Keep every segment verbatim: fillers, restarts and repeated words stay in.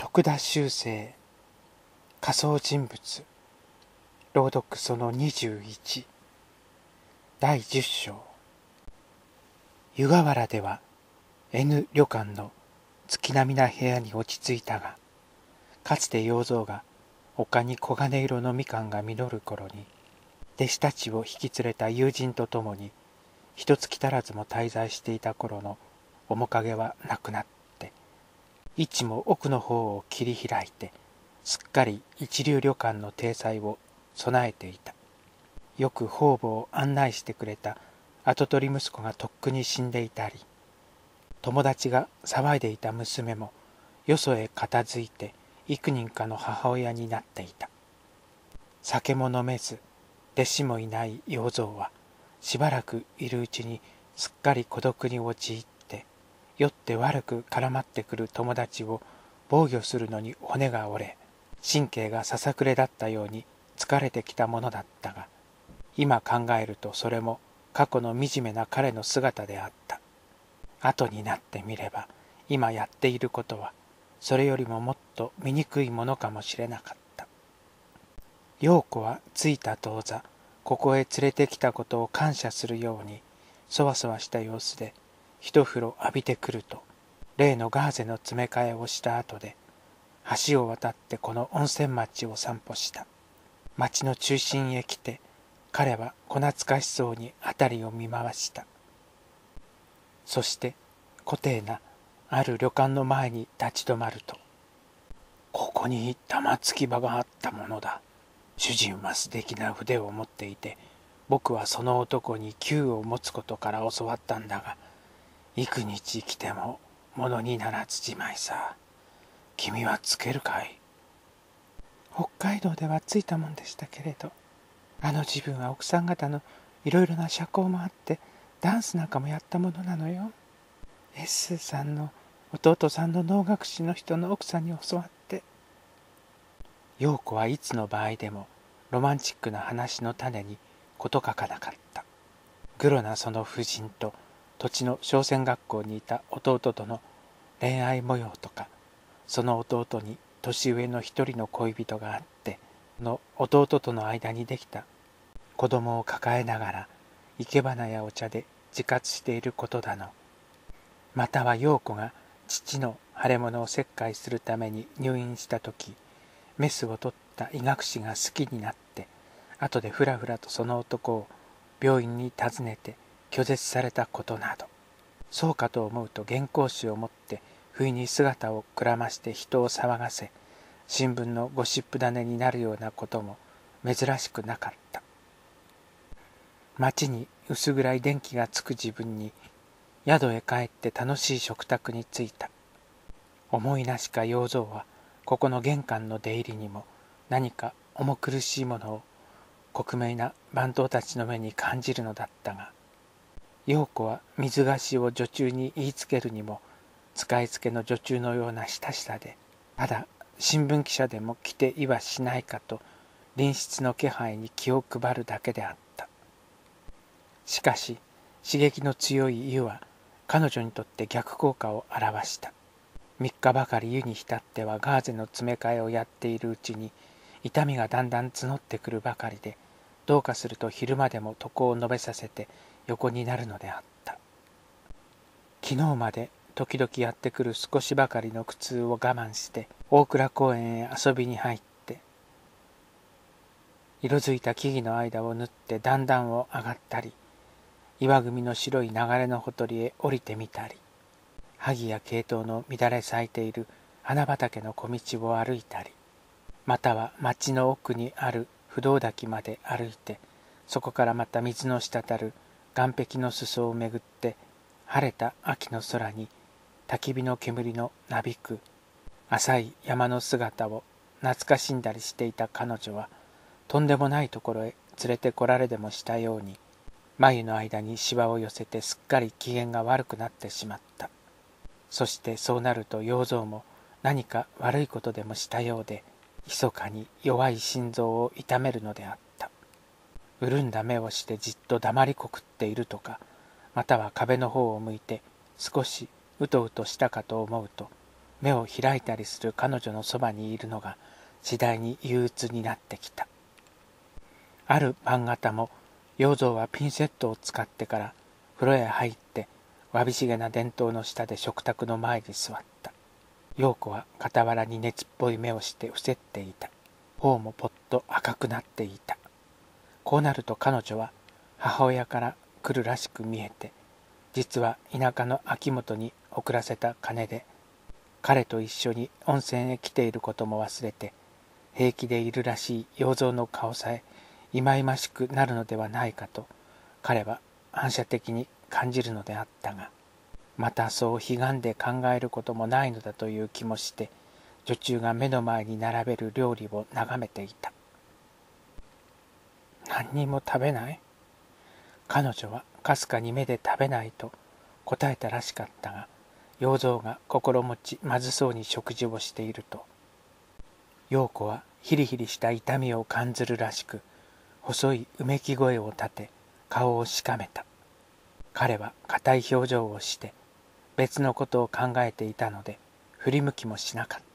徳田修正仮想人物朗読そのにじゅういちだいじゅっ章。湯河原では N 旅館の月並みな部屋に落ち着いたが、かつて要造が丘に黄金色のみかんが実る頃に、弟子たちを引き連れた友人と共に一月足らずも滞在していた頃の面影はなくなって、いちも奥の方を切り開いて、すっかり一流旅館の体裁を備えていた。よく方々を案内してくれた跡取り息子がとっくに死んでいたり、友達が騒いでいた娘もよそへ片付いて幾人かの母親になっていた。酒も飲めず弟子もいない要造はしばらくいるうちにすっかり孤独に陥って、酔って悪く絡まってくる友達を防御するのに骨が折れ、神経がささくれだったように疲れてきたものだったが、今考えるとそれも過去の惨めな彼の姿であった。後になってみれば今やっていることはそれよりももっと醜いものかもしれなかった。陽子は着いた当座、ここへ連れてきたことを感謝するようにそわそわした様子で一風呂浴びてくると、例のガーゼの詰め替えをした後で橋を渡ってこの温泉町を散歩した。町の中心へ来て彼は小懐かしそうに辺りを見回した。そして固定なある旅館の前に立ち止まると、ここに玉突き場があったものだ。主人は素敵な腕を持っていて、僕はその男に弓を持つことから教わったんだが、幾日来てもものにならずじまいさ。君はつけるかい？北海道ではついたもんでしたけれど、あの自分は奥さん方のいろいろな社交もあってダンスなんかもやったものなのよ。 S さんの弟さんの能楽師の人の奥さんに教わって。陽子はいつの場合でもロマンチックな話の種に事欠かなかった。グロなその夫人と土地の商船学校にいた弟との恋愛模様とか、その弟に年上の一人の恋人があって、その弟との間にできた子供を抱えながら生け花やお茶で自活していることだの。または陽子が父の腫れ物を切開するために入院した時、メスを取った医学士が好きになって、後でふらふらとその男を病院に訪ねて拒絶されたことなど、そうかと思うと原稿紙を持って不意に姿をくらまして人を騒がせ、新聞のゴシップ種になるようなことも珍しくなかった。街に薄暗い電気がつく自分に、宿へ帰って楽しい食卓に着いた。思いなしか要造はここの玄関の出入りにも何か重苦しいものを克明な番頭たちの目に感じるのだったが、陽子は水菓子を女中に言いつけるにも使いつけの女中のような親しさで、ただ新聞記者でも来ていはしないかと隣室の気配に気を配るだけであった。しかし刺激の強い湯は彼女にとって逆効果を表した。三日ばかり湯に浸ってはガーゼの詰め替えをやっているうちに痛みがだんだん募ってくるばかりで、どうかすると昼間でも床を述べさせて横になるのであった。昨日まで時々やってくる少しばかりの苦痛を我慢して大倉公園へ遊びに入って、色づいた木々の間を縫って段々を上がったり、岩組の白い流れのほとりへ降りてみたり、萩やケイトウの乱れ咲いている花畑の小道を歩いたり、または町の奥にある不動滝まで歩いて、そこからまた水の滴る岸壁の裾をめぐって、晴れた秋の空に焚き火の煙のなびく浅い山の姿を懐かしんだりしていた彼女は、とんでもないところへ連れてこられでもしたように、眉の間にシワを寄せてすっかり機嫌が悪くなってしまった。そしてそうなると要造も何か悪いことでもしたようで、密かに弱い心臓を痛めるのであった。潤んだ目をしてじっと黙りこくっているとか、または壁の方を向いて少しうとうとしたかと思うと、 目を開いたりする彼女のそばにいるのが次第に憂鬱になってきた。ある晩方も要造はピンセットを使ってから風呂へ入ってわびしげな電灯の下で食卓の前に座った。陽子は傍らに熱っぽい目をして伏せっていた。頬もぽっと赤くなっていた。こうなると彼女は母親から来るらしく見えて、実は田舎の秋元に送らせた金で彼と一緒に温泉へ来ていることも忘れて、平気でいるらしい要造の顔さえ忌々しくなるのではないかと彼は反射的に感じるのであったが、またそうひがんで考えることもないのだという気もして、女中が目の前に並べる料理を眺めていた。何にも食べない？彼女はかすかに目で食べないと答えたらしかったが、要造が心持ちまずそうに食事をしていると、陽子はヒリヒリした痛みを感ずるらしく、細いうめき声を立て顔をしかめた。彼は硬い表情をして別のことを考えていたので振り向きもしなかった。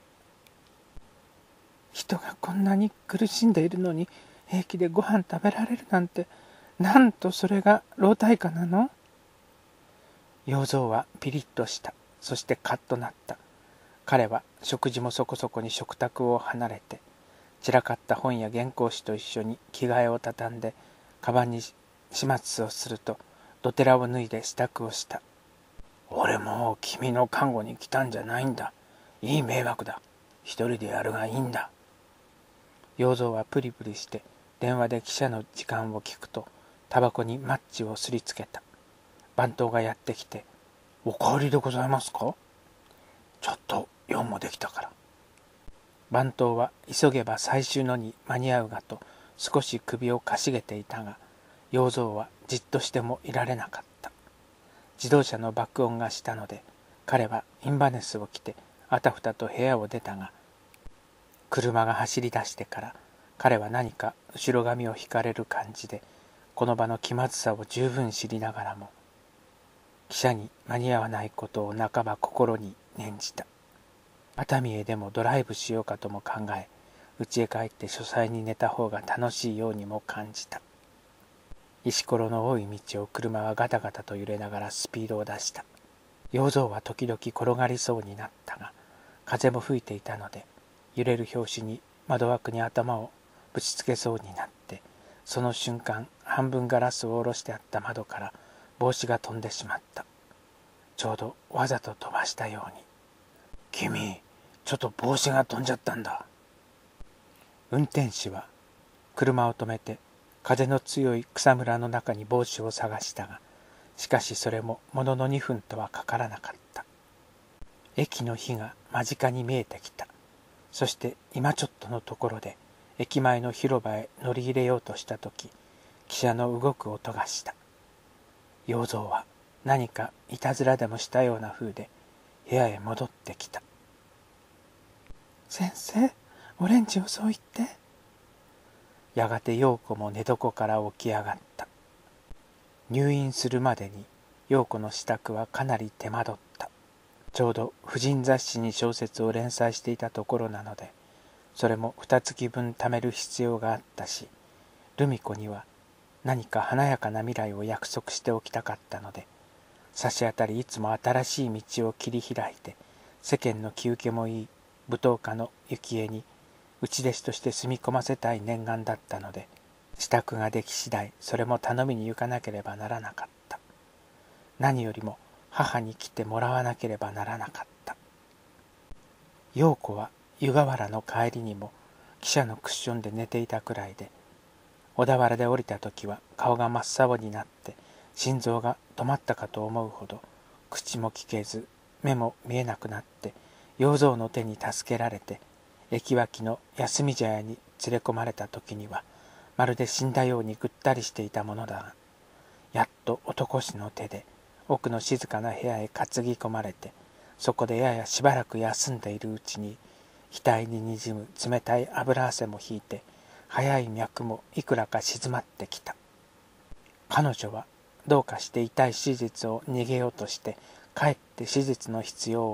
人がこんなに苦しんでいるのに平気でご飯食べられるなんて、なんとそれが老体化なの？要造はピリッとした。そしてカッとなった。彼は食事もそこそこに食卓を離れて、散らかった本や原稿紙と一緒に着替えを畳んでカバンに始末をすると、ドテラを脱いで支度をした。俺もう君の看護に来たんじゃないんだ。いい迷惑だ。一人でやるがいいんだ。要造はプリプリして電話で記者の時間を聞くと、タバコにマッチをすりつけた。番頭がやってきて、お帰りでございますか？ちょっと用もできたから。番頭は急げば最終のに間に合うがと少し首をかしげていたが、要造はじっとしてもいられなかった。自動車の爆音がしたので彼はインバネスを着てあたふたと部屋を出たが、車が走り出してから彼は何か後ろ髪を引かれる感じで、この場の気まずさを十分知りながらも汽車に間に合わないことを半ば心に念じた。熱海へでもドライブしようかとも考え、家へ帰って書斎に寝た方が楽しいようにも感じた。石ころの多い道を車はガタガタと揺れながらスピードを出した。要造は時々転がりそうになったが、風も吹いていたので揺れる拍子に窓枠に頭をぶちつけそうになって、その瞬間半分ガラスを下ろしてあった窓から帽子が飛んでしまった。ちょうどわざと飛ばしたように。君、ちょっと帽子が飛んじゃったんだ。運転手は車を止めて風の強い草むらの中に帽子を探したが、しかしそれももののにふんとはかからなかった。駅の火が間近に見えてきた。そして今ちょっとのところで駅前の広場へ乗り入れようとしたとき、汽車の動く音がした。要造は何かいたずらでもしたような風で部屋へ戻ってきた。先生、オレンジをそう言って。やがて陽子も寝床から起き上がった。入院するまでに陽子の支度はかなり手間取った。ちょうど婦人雑誌に小説を連載していたところなので、それも二月分貯める必要があったし、ルミ子には何か華やかな未来を約束しておきたかったので、差し当たりいつも新しい道を切り開いて、世間の気受けもいい舞踏家の幸恵に内弟子として住み込ませたい念願だったので、支度ができ次第それも頼みに行かなければならなかった。何よりも母に来てもらわなければならなかった。陽子は湯河原の帰りにも汽車のクッションで寝ていたくらいで、小田原で降りた時は顔が真っ青になって心臓が止まったかと思うほど、口も聞けず目も見えなくなって、要造の手に助けられて駅脇の休み茶屋に連れ込まれた時にはまるで死んだようにぐったりしていたものだが、やっと男衆の手で奥の静かな部屋へ担ぎ込まれて、そこでややしばらく休んでいるうちに額ににじむ冷たい油汗も引いて、速い脈もいくらか静まってきた。彼女はどうかして痛い手術を逃げようとして、かえって手術の必要を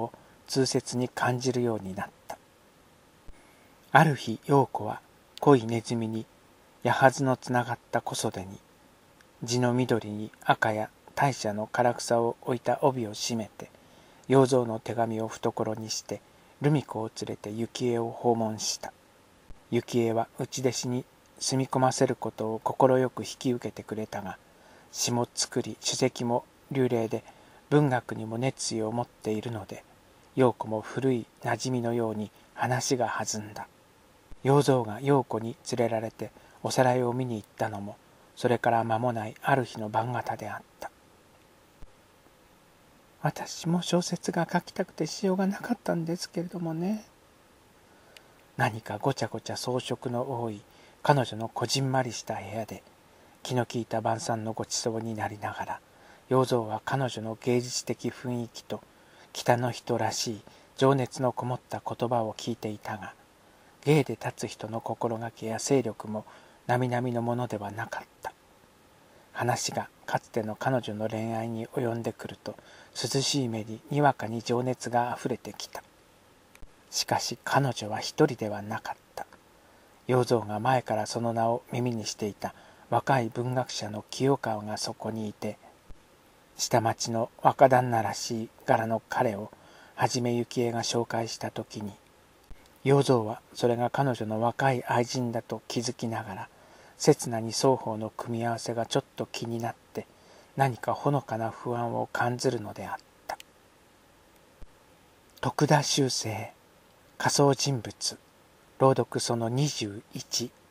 痛切に感じるようになった。ある日、陽子は濃いネズミに矢はずのつながった小袖に地の緑に赤や大社の唐草を置いた帯を締めて、要造の手紙を懐にして留美子を連れて幸恵を訪問した。幸恵は内弟子に住み込ませることを快く引き受けてくれたが、詩も作り書籍も流麗で文学にも熱意を持っているので、陽子も古いなじみのように話が弾んだ。要造が陽子に連れられておさらいを見に行ったのも、それから間もないある日の晩方であった。私も小説が書きたくてしようがなかったんですけれどもね。何かごちゃごちゃ装飾の多い彼女のこじんまりした部屋で、気の利いた晩餐のごちそうになりながら、要造は彼女の芸術的雰囲気と北の人らしい情熱のこもった言葉を聞いていたが、芸で立つ人の心がけや勢力も並々のものではなかった。話がかつての彼女の恋愛に及んでくると、涼しい目ににわかに情熱があふれてきた。しかし彼女は一人ではなかった。要造が前からその名を耳にしていた若い文学者の清川がそこにいて、下町の若旦那らしい柄の彼をはじめ幸恵が紹介したときに、要造はそれが彼女の若い愛人だと気づきながら、刹那に双方の組み合わせがちょっと気になって、何かほのかな不安を感ずるのであった。徳田秋声、仮想人物、朗読そのにじゅういち。